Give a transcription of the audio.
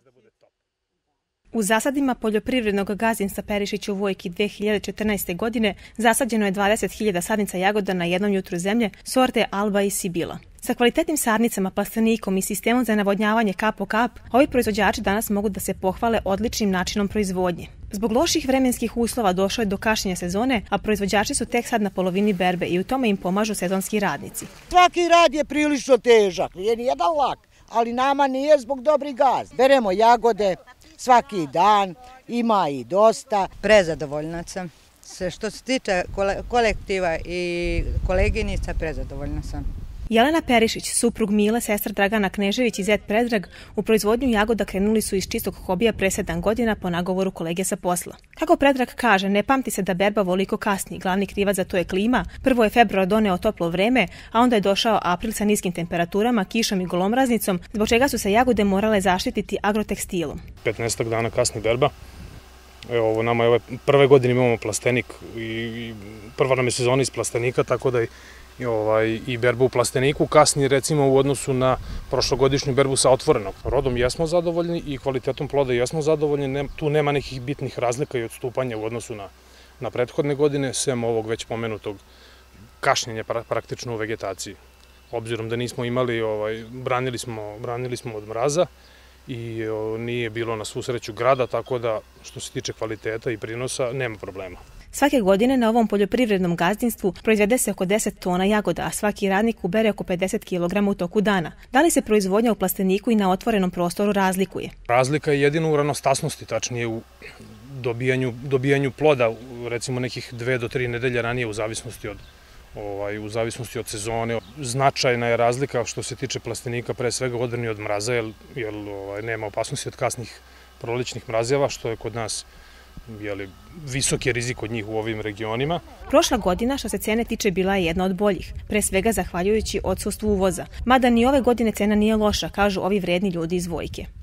U zasadima poljoprivrednog gazdinstva Perišić u Vojki 2014. godine zasađeno je 20.000 sadnica jagoda na jednom jutru zemlje sorte Alba i Sibila. Sa kvalitetnim sadnicama, plastenikom i sistemom za navodnjavanje kap po kap, ovi proizvođači danas mogu da se pohvale odličnim načinom proizvodnje. Zbog loših vremenskih uslova došlo je do kašnjenja sezone, a proizvođači su tek sad na polovini berbe i u tome im pomažu sezonski radnici. Svaki rad je prilično težak, nije nijedan lak, ali nama nije zbog dobrih gazda. Beremo jagode svaki dan, ima i dosta. Prezadovoljna sam. Što se tiče kolektiva i koleginica, prezadovoljna sam. Jelena Perišić, suprug Mile, sestra Dragana Knežević i zet Predrag u proizvodnju jagoda krenuli su iz čistog hobija pre 7 godina po nagovoru kolege sa posla. Kako Predrag kaže, ne pamti se da berba voliko kasni. Glavni krivac za to je klima. Prvo je februar doneo toplo vreme, a onda je došao april sa niskim temperaturama, kišom i golomraznicom, zbog čega su se jagode morale zaštititi agrotekstilom. 15 dana kasni berba. Evo, nama je ove prve godine imamo plastenik i prva nam je sezona iz plastenika, tako da i berbu u plasteniku kasnije recimo u odnosu na prošlogodišnju berbu sa otvorenog. Rodom jesmo zadovoljni i kvalitetom ploda jesmo zadovoljni, tu nema nekih bitnih razlika i odstupanja u odnosu na prethodne godine, sem ovog već pomenutog kašnjenja praktično u vegetaciji. Obzirom da nismo imali, branili smo od mraza i nije bilo na svu sreću grada, tako da što se tiče kvaliteta i prinosa nema problema. Svake godine na ovom poljoprivrednom gazdinstvu proizvede se oko 10 tona jagoda, a svaki radnik ubere oko 50 kg u toku dana. Da li se proizvodnja u plasteniku i na otvorenom prostoru razlikuje? Razlika je jedino u ranostasnosti, tačnije u dobijanju ploda, recimo nekih 2 do 3 nedelje ranije u zavisnosti od sezone. Značajna je razlika što se tiče plastenika, pre svega u odbrani od mraza, jer nema opasnosti od kasnih prolećnih mrazeva, što je kod nas visok je rizik od njih u ovim regionima. Prošla godina, što se cene tiče, bila je jedna od boljih, pre svega zahvaljujući odsustvu uvoza. Mada ni ove godine cena nije loša, kažu ovi vredni ljudi iz Vojke.